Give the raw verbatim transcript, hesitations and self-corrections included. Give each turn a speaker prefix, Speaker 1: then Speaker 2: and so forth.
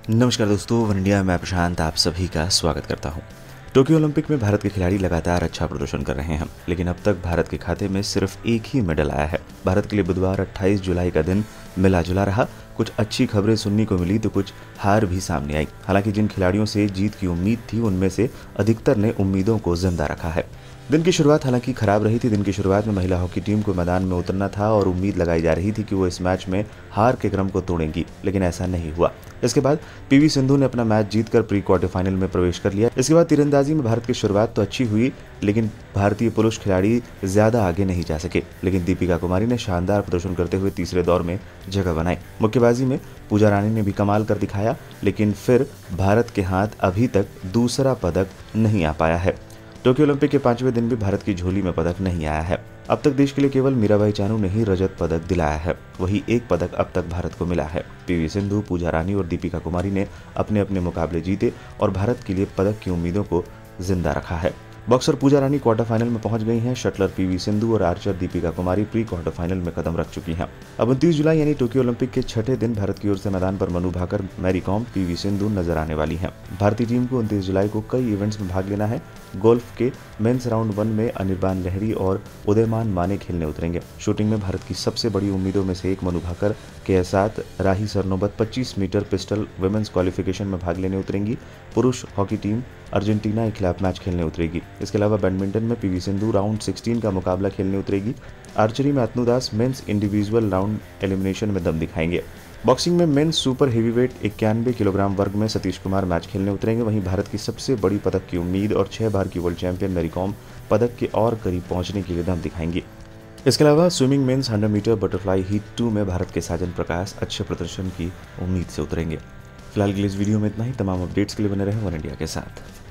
Speaker 1: नमस्कार दोस्तों, one India मैं प्रशांत आप सभी का स्वागत करता हूं। टोक्यो ओलंपिक में भारत के खिलाड़ी लगातार अच्छा प्रदर्शन कर रहे हैं, लेकिन अब तक भारत के खाते में सिर्फ एक ही मेडल आया है। भारत के लिए बुधवार अट्ठाईस जुलाई का दिन मिला जुला रहा। कुछ अच्छी खबरें सुनने को मिली तो कुछ हार भी सामने आई। हालांकि जिन खिलाड़ियों से जीत की उम्मीद थी उनमें से अधिकतर ने उम्मीदों को जिंदा रखा है। दिन की शुरुआत हालांकि खराब रही थी। दिन की शुरुआत में महिला हॉकी टीम को मैदान में उतरना था और उम्मीद लगाई जा रही थी कि वो इस मैच में हार के क्रम को तोड़ेंगी, लेकिन ऐसा नहीं हुआ। इसके बाद पीवी सिंधु ने अपना मैच जीतकर प्री क्वार्टर फाइनल में प्रवेश कर लिया। इसके बाद तीरंदाजी में भारत की शुरुआत तो अच्छी हुई, लेकिन भारतीय पुरुष खिलाड़ी ज्यादा आगे नहीं जा सके। लेकिन दीपिका कुमारी ने शानदार प्रदर्शन करते हुए तीसरे दौर में जगह बनाई। मुक्केबाजी में पूजा रानी ने भी कमाल कर दिखाया, लेकिन फिर भारत के हाथ अभी तक दूसरा पदक नहीं आ पाया है। टोक्यो ओलंपिक के पांचवें दिन भी भारत की झोली में पदक नहीं आया है। अब तक देश के लिए केवल मीराबाई चानू ने ही रजत पदक दिलाया है। वही एक पदक अब तक भारत को मिला है। पीवी सिंधु, पूजा रानी और दीपिका कुमारी ने अपने अपने मुकाबले जीते और भारत के लिए पदक की उम्मीदों को जिंदा रखा है। Boxer Puja Rani quarter final में पहुंच गई हैं। शटलर पीवी सिंधु और archer Deepika Kumari pre quarter final में कदम रख चुकी हैं। अब उनतीस जुलाई यानी टोक्यो ओलंपिक के छठे दिन भारत की ओर से मैदान पर मनु भाकर, मैरी कॉम, पीवी सिंधु नजर आने वाली हैं। भारतीय टीम को उनतीस जुलाई को कई इवेंट्स में भाग लेना है। गोल्फ के मेंस राउंड वन में अनिर्बान लहरी और उदयमान माने खेलने उतरेंगे। शूटिंग में भारत की सबसे बड़ी उम्मीदों में से एक मनु भाकर के साथ राही सरनोबत पच्चीस मीटर पिस्टल वुमेन्स क्वालिफिकेशन में भाग लेने उतरेंगी। पुरुष हॉकी टीम अर्जेंटीना के खिलाफ मैच खेलने उतरेगी। इसके अलावा बैडमिंटन में पीवी सिंधु राउंड सोलह का मुकाबला खेलने उतरेगी। आर्चरी में Atanu Das men's individual round elimination में दम दिखाएंगे। बॉक्सिंग में मेंस सुपर हेवीवेट इक्यानवे किलोग्राम वर्ग में सतीश कुमार मैच खेलने उतरेंगे। वहीं भारत की सबसे बड़ी पदक की उम्मीद और छह बार की वर्ल्ड चैंपियन मैरी कॉम पदक के और करीब पहुंचने के लिए दम दिखाएंगी। इसके अलावा swimming men's hundred metre butterfly heat two में भारत के साजन प्रकाश अच्छे प्रदर्शन की उम्मीद से उतरेंगे। फिलहाल के लिए इस वीडियो में इतना ही। तमाम अपडेट्स के लिए बने रहें वन इंडिया के साथ।